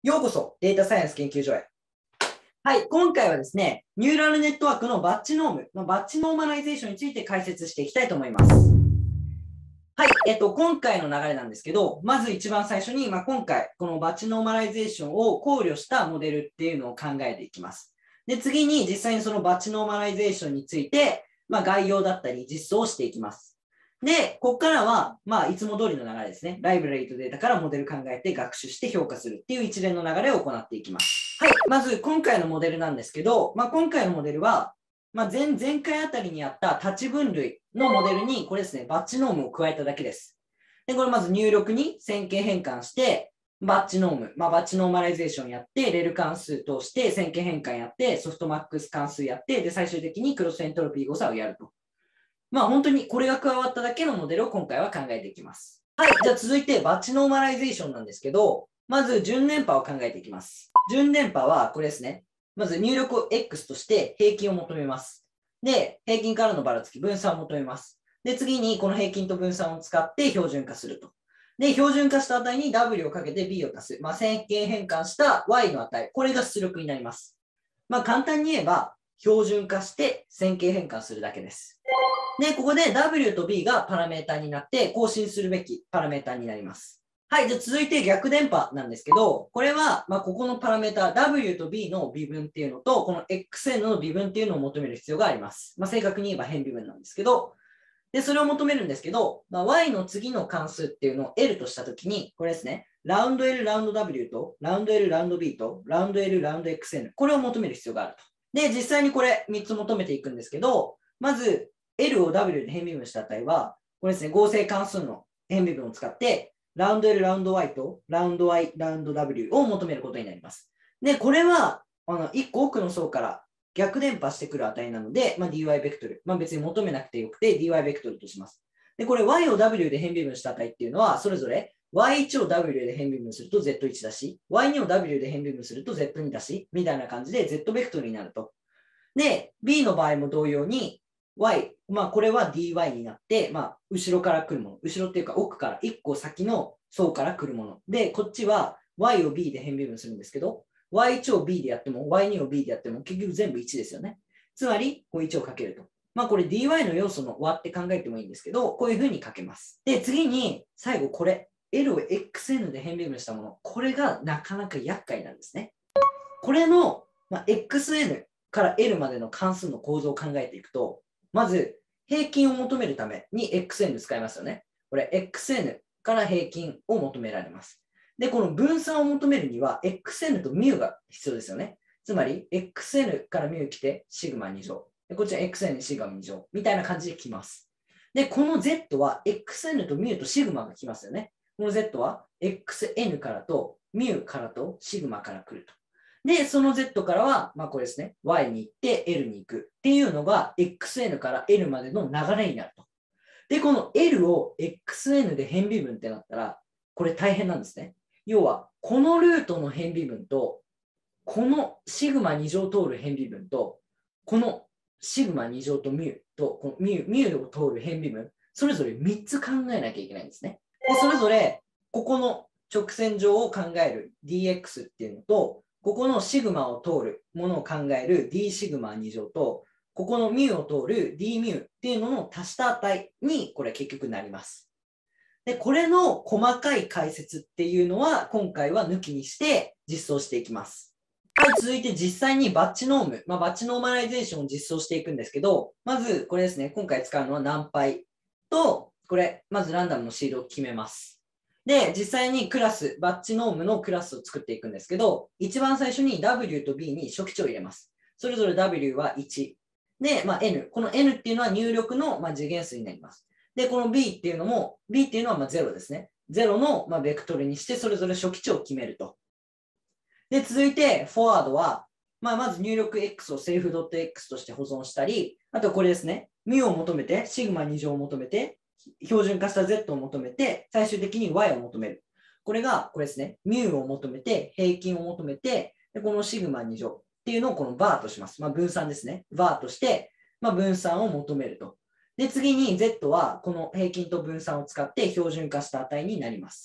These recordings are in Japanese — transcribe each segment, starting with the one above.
ようこそデータサイエンス研究所へ。はい、今回はですね、ニューラルネットワークのバッチノームのバッチノーマライゼーションについて解説していきたいと思います。はい、今回の流れなんですけど、まず一番最初に、今回、このバッチノーマライゼーションを考慮したモデルっていうのを考えていきます。で、次に実際にそのバッチノーマライゼーションについて、概要だったり実装をしていきます。で、ここからは、いつも通りの流れですね。ライブラリとデータからモデル考えて学習して評価するっていう一連の流れを行っていきます。はい、まず今回のモデルなんですけど、今回のモデルは、前回あたりにあったタッチ分類のモデルに、これですね、バッチノームを加えただけです。で、これまず入力に線形変換して、バッチノーム、バッチノーマライゼーションやって、レル関数通して線形変換やって、ソフトマックス関数やって、で、最終的にクロスエントロピー誤差をやると。本当にこれが加わっただけのモデルを今回は考えていきます。はい、じゃあ続いてバッチノーマライゼーションなんですけど、まず順連波を考えていきます。順連波はこれですね。まず入力を X として平均を求めます。で、平均からのばらつき、分散を求めます。で、次にこの平均と分散を使って標準化すると。で、標準化した値に W をかけて B を足す。線形変換した Y の値。これが出力になります。簡単に言えば、標準化して線形変換するだけです。で、ここで W と B がパラメータになって更新するべきパラメータになります。はい、じゃあ続いて逆電波なんですけど、これは、ここのパラメータ W と B の微分っていうのと、この XN の微分っていうのを求める必要があります。正確に言えば変微分なんですけど、で、それを求めるんですけど、Y の次の関数っていうのを L としたときに、これですね、ラウンド L、ラウンド W と、ラウンド L、ラウンド B と、ラウンド L、ラウンド XN、これを求める必要があると。で、実際にこれ3つ求めていくんですけど、まず、L を W で変微分した値は、これですね、合成関数の変微分を使って、ラウンド L、ラウンド Y と、ラウンド Y、ラウンド W を求めることになります。で、これは、1個奥の層から逆伝播してくる値なので、dy ベクトル。別に求めなくてよくて dy ベクトルとします。で、これ y を w で変微分した値っていうのは、それぞれ y1 を w で変微分すると z1 だし、y2 を w で変微分すると z2 だし、みたいな感じで z ベクトルになると。で、b の場合も同様に、y、これは dy になって、後ろから来るもの。後ろっていうか奥から1個先の層から来るもの。で、こっちは y を b で変微分するんですけど、y1 を b でやっても、y2 を b でやっても、結局全部1ですよね。つまり、こう1をかけると。これ dy の要素の和って考えてもいいんですけど、こういうふうにかけます。で、次に、最後これ。L を XN で変微分したもの。これがなかなか厄介なんですね。これの、XN から L までの関数の構造を考えていくと、まず、平均を求めるために XN 使いますよね。これ XN から平均を求められます。で、この分散を求めるには XN と μ が必要ですよね。つまり、XN から μ 来て、シグマ2乗。で、こっちは XN シグマ2乗。みたいな感じで来ます。で、この Z は XN と μ とシグマが来ますよね。この Z は XN からと μ からとシグマから来ると。で、その Z からは、これですね、Y に行って L に行くっていうのが XN から L までの流れになると。で、この L を XN で変微分ってなったら、これ大変なんですね。要は、このルートの変微分と、このシグマ2乗通る変微分と、このシグマ2乗と μ と、この μ を通る変微分、それぞれ3つ考えなきゃいけないんですね。で、それぞれ、ここの直線上を考える dx っていうのと、ここのシグマを通るものを考える d シグマ2乗と、ここの μ を通る d μ っていうのの足した値にこれ結局なります。で、これの細かい解説っていうのは今回は抜きにして実装していきます。はい、続いて実際にバッチノーム、バッチノーマライゼーションを実装していくんですけど、まずこれですね、今回使うのはナンパイと、これ、まずランダムのシールを決めます。で、実際にクラス、バッチノームのクラスを作っていくんですけど、一番最初に W と B に初期値を入れます。それぞれ W は1。で、N。この N っていうのは入力の次元数になります。で、この B っていうのも、B っていうのは0ですね。0のベクトルにして、それぞれ初期値を決めると。で、続いて、フォワードは、まず入力 X をセーフ .x として保存したり、あとこれですね。μ を求めて、シグマ2乗を求めて、標準化した Z を求めて、最終的に Y を求める。これが、これですね。μ を求めて、平均を求めて、でこのシグマ2乗っていうのをこのバーとします。分散ですね。バーとして、分散を求めると。で、次に Z はこの平均と分散を使って標準化した値になります。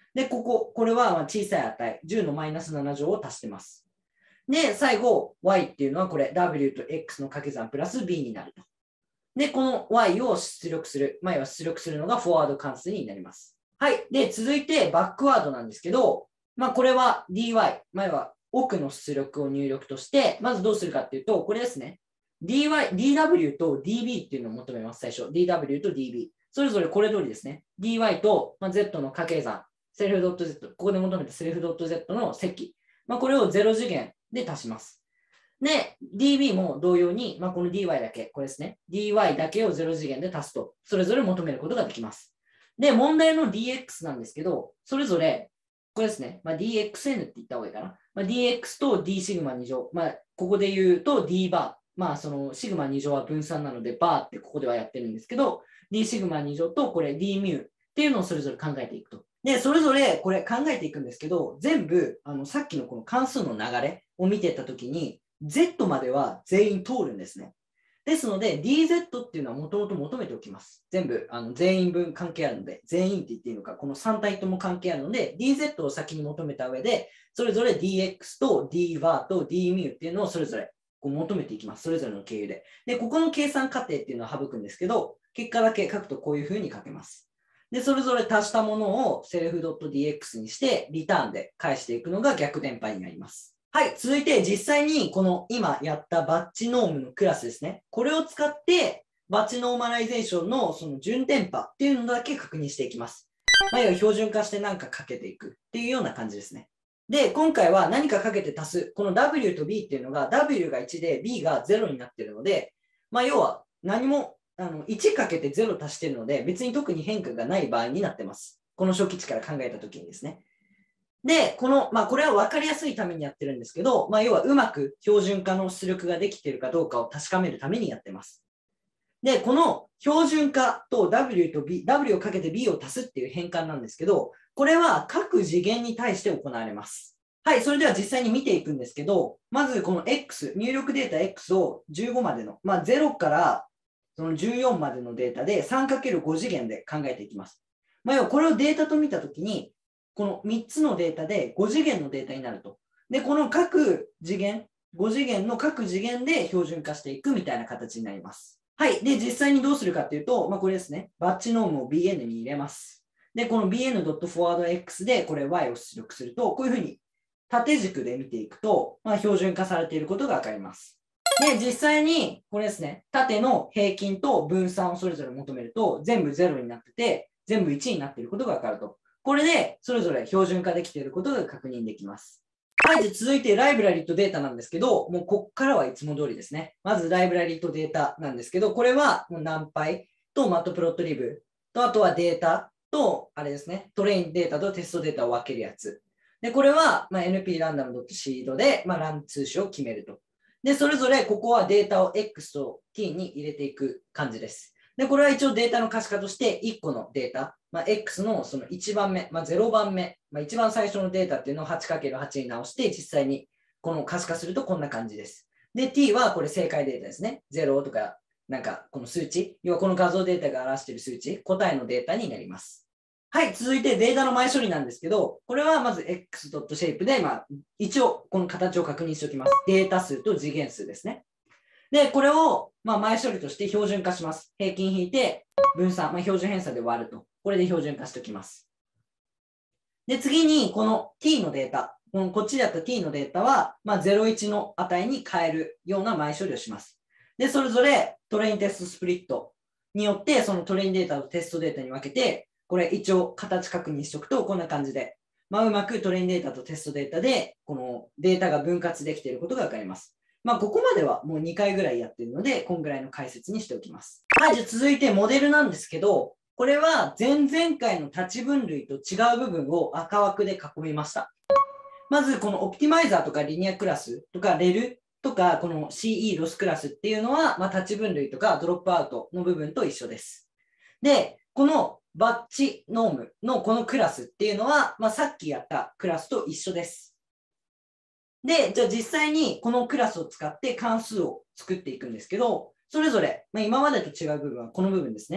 で、これはまあ小さい値、10のマイナス7乗を足してます。で、最後、y っていうのはこれ、w と x の掛け算プラス b になると。で、この y を出力する、前は出力するのがフォワード関数になります。はい。で、続いてバックワードなんですけど、まあ、これは dy、前は奥の出力を入力として、まずどうするかっていうと、これですね。dw と db っていうのを求めます、最初。dw と db。それぞれこれ通りですね。dy と、z の掛け算、セルフ .z、ここで求めたセルフ .z の積。まあ、これを0次元で足します。で、db も同様に、まあ、この dy だけ、これですね。dy だけを0次元で足すと、それぞれ求めることができます。で、問題の dx なんですけど、それぞれ、これですね。まあ、dxn って言った方がいいかな。まあ、dx と d シグマ2乗。まあ、ここで言うと d バー。まあ、そのシグマ2乗は分散なので、バーってここではやってるんですけど、d シグマ2乗とこれ d ミューっていうのをそれぞれ考えていくと。で、それぞれこれ考えていくんですけど、全部、さっきのこの関数の流れを見ていったときに、Z までは全員通るんですね。ですので、DZ っていうのはもともと求めておきます。全部全員分関係あるので、全員って言っていいのか、この3体とも関係あるので、DZ を先に求めた上で、それぞれ DX と DVAR と DMU っていうのをそれぞれこう求めていきます。それぞれの経由で。で、ここの計算過程っていうのは省くんですけど、結果だけ書くとこういうふうに書けます。で、それぞれ足したものをセルフ .dx にして、リターンで返していくのが逆伝播になります。はい、続いて実際にこの今やったバッチノームのクラスですね。これを使ってバッチノーマライゼーションのその順伝播っていうのだけ確認していきます。まあ、標準化して何かかけていくっていうような感じですね。で、今回は何かかけて足す。この W と B っていうのが W が1で B が0になっているので、まあ、要は何も1かけて0足しているので、別に特に変化がない場合になってます。この初期値から考えたときにですね。で、これは分かりやすいためにやってるんですけど、要はうまく標準化の出力ができているかどうかを確かめるためにやってます。で、この標準化と W と B、W をかけて B を足すっていう変換なんですけど、これは各次元に対して行われます。はい、それでは実際に見ていくんですけど、まずこの X、入力データ X を15までの、0からその14までのデータで 3×5 次元で考えていきます。要はこれをデータと見たときに、この3つのデータで5次元のデータになると。で、この各次元、5次元の各次元で標準化していくみたいな形になります。はい。で、実際にどうするかっていうと、これですね。バッチノームを bn に入れます。で、この bn.forwardx でこれ y を出力すると、こういうふうに縦軸で見ていくと、標準化されていることがわかります。で、実際にこれですね。縦の平均と分散をそれぞれ求めると、全部0になってて、全部1になっていることがわかると。これでそれぞれ標準化できていることが確認できます。はい、じゃ続いてライブラリとデータなんですけど、もうここからはいつも通りですね。まずライブラリとデータなんですけど、これはもうNumPyとマットプロットリブと、あとはデータと、あれですね、トレインデータとテストデータを分けるやつ。で、これはnp-random.seed でラン通詞を決めると。で、それぞれここはデータを X と T に入れていく感じです。で、これは一応データの可視化として1個のデータ、X のその1番目、0番目、一番最初のデータっていうのを 8×8 に直して、実際にこの可視化するとこんな感じです。で、T はこれ正解データですね。0とか、なんかこの数値、要はこの画像データが表している数値、答えのデータになります。はい、続いてデータの前処理なんですけど、これはまず x.shape で、一応この形を確認しておきます。データ数と次元数ですね。で、これを前処理として標準化します。平均引いて分散、標準偏差で割ると。これで標準化しておきます。で、次にこの t のデータ、こっちだった t のデータは、01の値に変えるような前処理をします。で、それぞれトレインテストスプリットによって、そのトレインデータとテストデータに分けて、これ一応形確認しておくと、こんな感じで、うまくトレインデータとテストデータで、このデータが分割できていることが分かります。ここまではもう2回ぐらいやってるので、こんぐらいの解説にしておきます。はい、じゃあ続いてモデルなんですけど、これは前々回の立ち分類と違う部分を赤枠で囲みました。まずこのオプティマイザーとかリニアクラスとかレルとかこの CE ロスクラスっていうのは、立ち分類とかドロップアウトの部分と一緒です。で、このバッチノームのこのクラスっていうのは、さっきやったクラスと一緒です。で、じゃあ実際にこのクラスを使って関数を作っていくんですけど、それぞれ、今までと違う部分はこの部分ですね。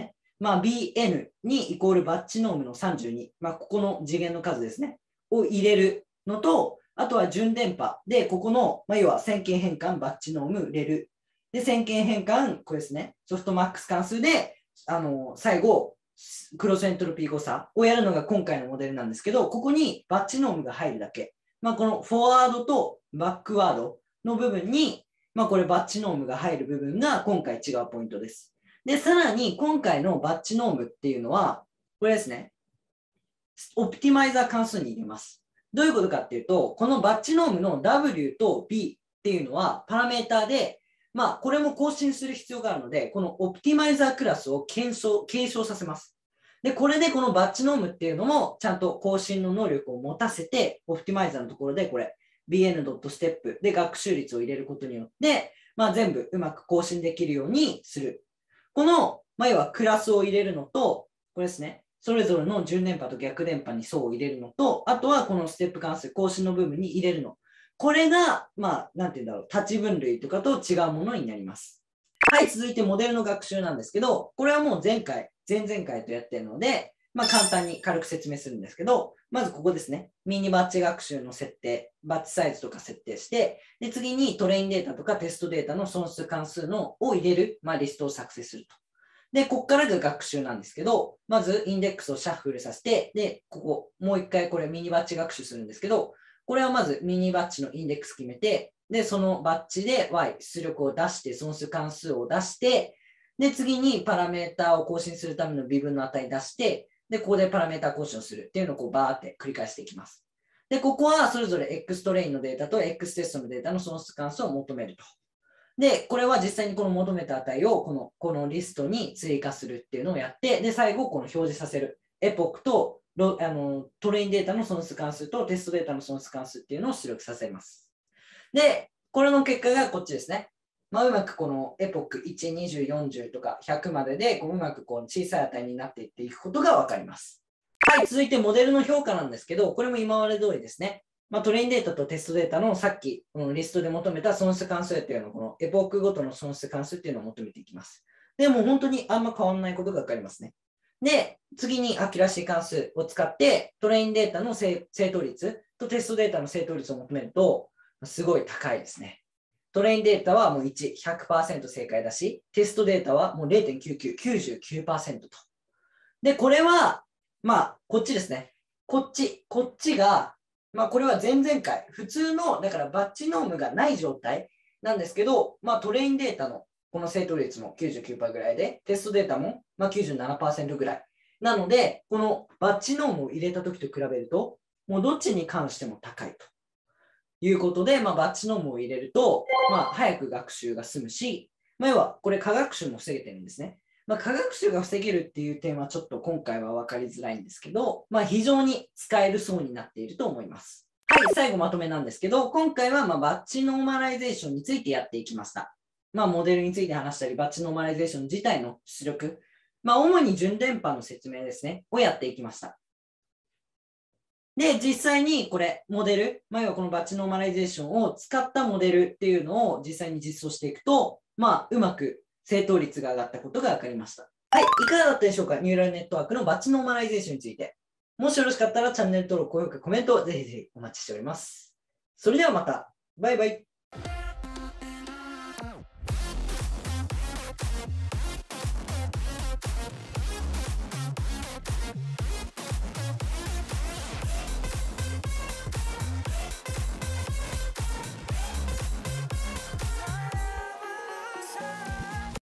まあ、bn にイコールバッチノームの32、まあ、ここの次元の数ですね、を入れるのと、あとは順電波で、ここの、まあ、要は線形変換、バッチノーム、レル。で、線形変換、これですね、ソフトマックス関数で、最後、クロスエントロピー誤差をやるのが今回のモデルなんですけど、ここにバッチノームが入るだけ。まあ、このフォワードとバックワードの部分に、まあ、これバッチノームが入る部分が今回違うポイントです。で、さらに今回のバッチノームっていうのは、これですね、オプティマイザー関数に入れます。どういうことかっていうと、このバッチノームの W と B っていうのはパラメーターで、まあ、これも更新する必要があるので、このオプティマイザークラスを継承させます。で、これでこのバッチノームっていうのもちゃんと更新の能力を持たせて、オプティマイザーのところでこれ、bn.step で学習率を入れることによって、まあ、全部うまく更新できるようにする。この、まあ、要はクラスを入れるのと、これですね、それぞれの順電波と逆電波に層を入れるのと、あとはこのステップ関数、更新の部分に入れるの。これが、まあ、なんていうんだろう、立ち分類とかと違うものになります。はい、続いてモデルの学習なんですけど、これはもう前々回とやってるので、まあ、簡単に軽く説明するんですけど、まずここですね。ミニバッチ学習の設定、バッチサイズとか設定して、で次にトレインデータとかテストデータの損数関数を入れる、まあ、リストを作成すると。で、ここからが学習なんですけど、まずインデックスをシャッフルさせて、で、ここ、もう一回これミニバッチ学習するんですけど、これはまずミニバッチのインデックス決めて、で、そのバッチで y、出力を出して、損数関数を出して、で、次にパラメータを更新するための微分の値出して、で、ここでパラメータ更新をするっていうのをこうバーって繰り返していきます。で、ここはそれぞれ X トレインのデータと X テストのデータの損数関数を求めると。で、これは実際にこの求めた値をこのリストに追加するっていうのをやって、で、最後この表示させる。エポックとトレインデータの損数関数とテストデータの損数関数っていうのを出力させます。で、これの結果がこっちですね。まあ、うまくこのエポック1、20、40とか100まででうまくこう小さい値になっていっていくことがわかります。はい、続いてモデルの評価なんですけど、これも今まで通りですね。まあ、トレインデータとテストデータのさっきリストで求めた損数関数っていうのをこのエポックごとの損数関数っていうのを求めていきます。でも本当にあんま変わらないことがわかりますね。で、次にアキュラシー関数を使ってトレインデータの正答率とテストデータの正答率を求めるとすごい高いですね。トレインデータはもう1、100% 正解だし、テストデータはもう 0.99、99% と。で、これは、まあ、こっちですね。こっちが、まあ、これは前々回、普通の、だからバッチノームがない状態なんですけど、まあ、トレインデータのこの正答率も 99% ぐらいで、テストデータもまあ 97% ぐらい。なので、このバッチノームを入れたときと比べると、もうどっちに関しても高いということで、まあ、バッチノームを入れると、まあ、早く学習が済むし、まあ、要はこれ科学習も防げてるんですね。まあ、科学習が防げるっていう点はちょっと今回は分かりづらいんですけど、まあ、非常に使える層になっていると思います。はい、最後まとめなんですけど、今回はバッチノーマライゼーションについてやっていきました。まあ、モデルについて話したり、バッチノーマライゼーション自体の出力、まあ、主に順電波の説明ですね、をやっていきました。で、実際にこれ、モデル、まあ、要はこのバッチノーマライゼーションを使ったモデルっていうのを実際に実装していくと、まあ、うまく正答率が上がったことが分かりました。はい、いかがだったでしょうか、ニューラルネットワークのバッチノーマライゼーションについて。もしよろしかったらチャンネル登録、高評価、コメントをぜひぜひお待ちしております。それではまた。バイバイ。